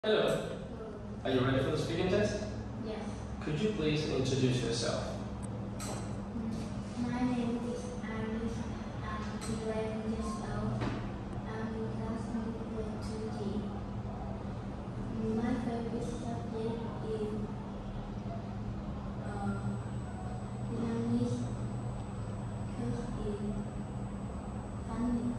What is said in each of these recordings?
Hello, are you ready for the speaking test? Yes. Could you please introduce yourself? My name is Alice. I'm 11 years old. I'm in class number 2G. My favorite subject is Vietnamese because it's funny.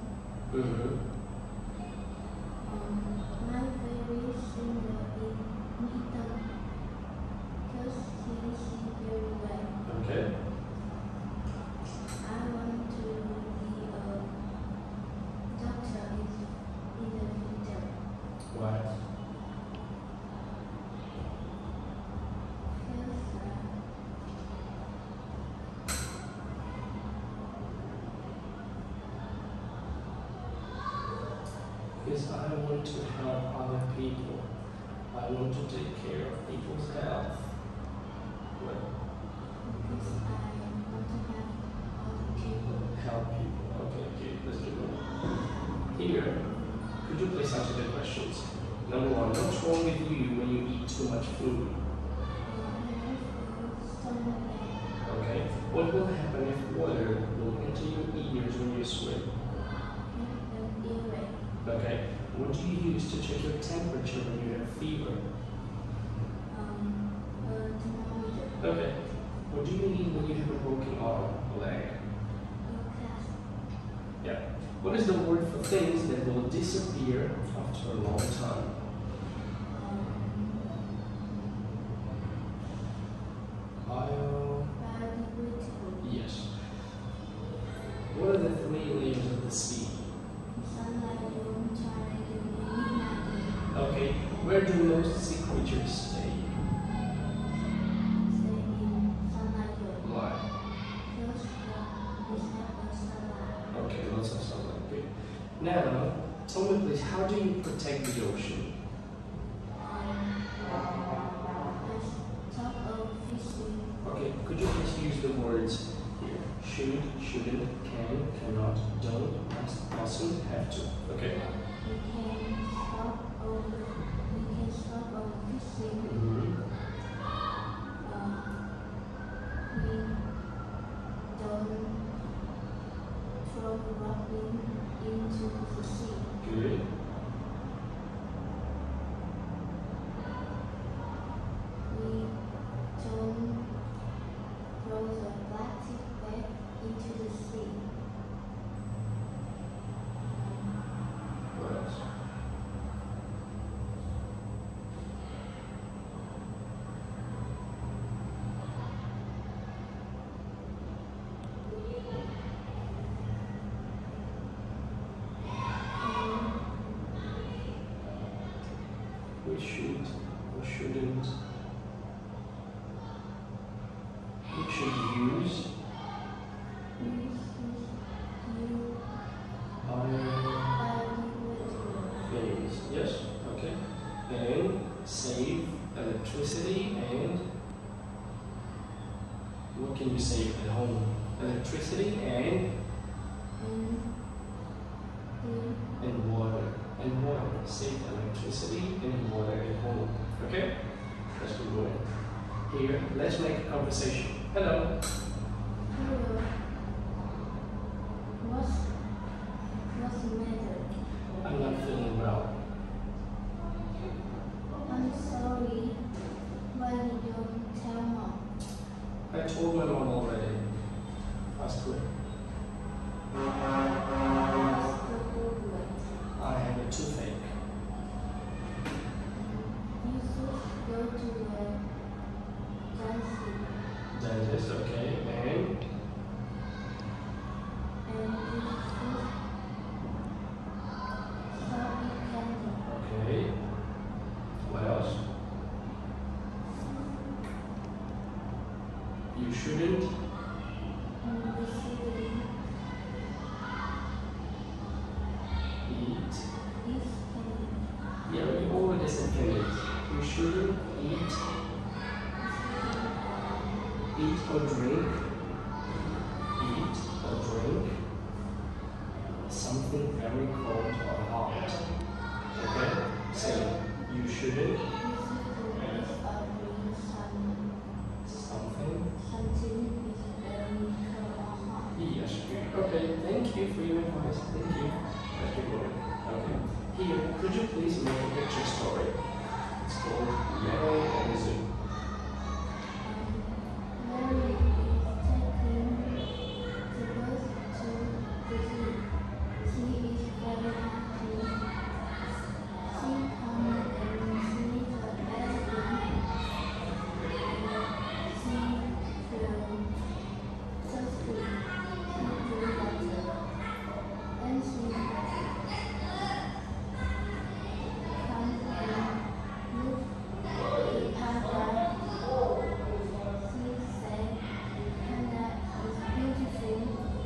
My favorite singer is Nita because she sings very well. Okay. I want to be a doctor in the future. Why? Because I want to help other people. I want to take care of people's health. Well, Because I want to help other people. help people. Okay, let's do it. Here, could you please answer the questions? Number one, what's wrong with you when you eat too much food? Okay. What will happen if water will enter your ears when you swim? Okay. What do you use to check your temperature when you have fever? Thermometer. Okay. What do you need when you have a broken arm or leg? Yeah. What is the word for things that will disappear after a long time? Biodegradable. Yes. What are the three layers of the sea? Sunlight, ultraviolet, and midnight. Okay. Where do most sea creatures stay? Stay in sunlight. Why? Because we have sunlight. Okay, lots of sunlight. Good. Now, tell me please, how do you protect the ocean? Top of fishing. Okay, could you please use the words here? Should, shouldn't, can, cannot, don't, must, mustn't, have to. Okay? We can stop of fishing. We don't throw rubbish into the sea. Good. We don't throw the plastic bag into the sea. What else? We should or shouldn't. We should use things. Yes? Okay. And save electricity and what can you save at home? Electricity and water. And water. Save electricity and water at home. Okay? Let's keep going. Here, let's make a conversation. Hello. What's the matter? I'm not feeling well. I'm sorry. Why you don't tell mom? I told my mom already. That's good. What's the problem? I have a toothache. You should go to the dentist. Dentist, okay. And And you should stop eating candy. okay. What else? You shouldn't And you should eat. eat candy. Yeah, we already said candy. You shouldn't eat or drink. Eat or drink something very cold or hot. Okay? So you should children? Beautiful is ordering something. Something? Something is very cold or hot. Yes, good. Okay, thank you for your advice. Thank you. That's good word. Okay. Here, could you please make a picture story? It's called Mary and the Zoo. Mary is taking the bus to the zoo. She is very happy. She comes and sees the elephant. She feels thirsty. She feels water. And she comes and looks at the panda. She said, "Panda is beautiful."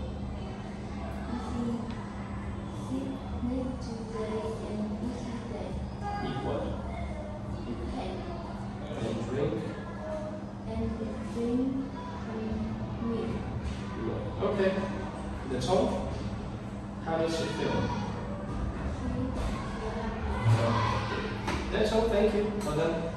She needs to play and eat cake. Eat what? Cake And drink? and drink milk. Okay. That's all? How does she feel? She That's all. Thank you. Well done.